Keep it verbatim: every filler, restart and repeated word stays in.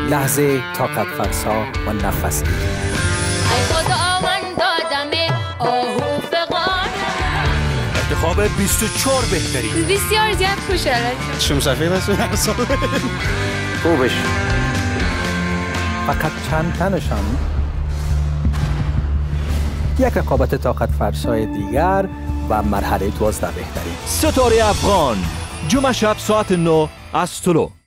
لحظه طاقت فرسا و نفس گیری. انتخاب بیست و چهار بهترین. بسیار زیاد خوشحالم. شما سفید هستون هر سال. خوبش. فقط چند تنشان یک رقابت طاقت فرسای دیگر و مرحله دوازده بهترین. ستاره افغان جمعه شب ساعت نه از طلوع.